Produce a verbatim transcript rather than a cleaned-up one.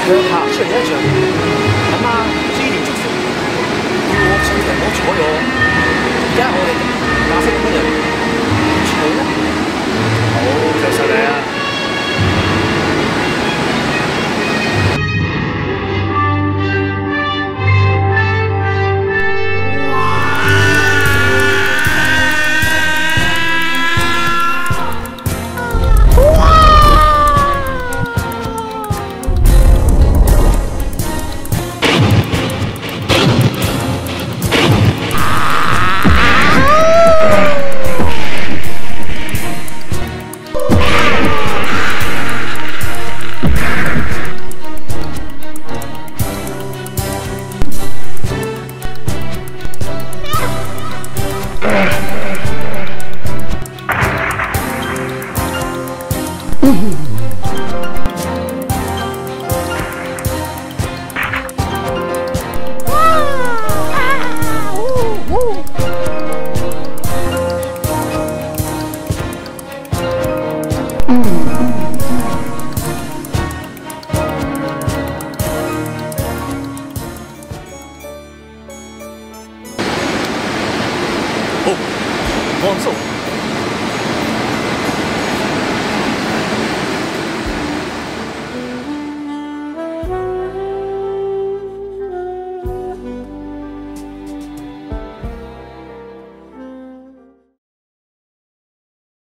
好，这也这，那么这一定就是，如果生存我错哟，然后呢，哪些可能穷呢？哦，就是的。 嗯。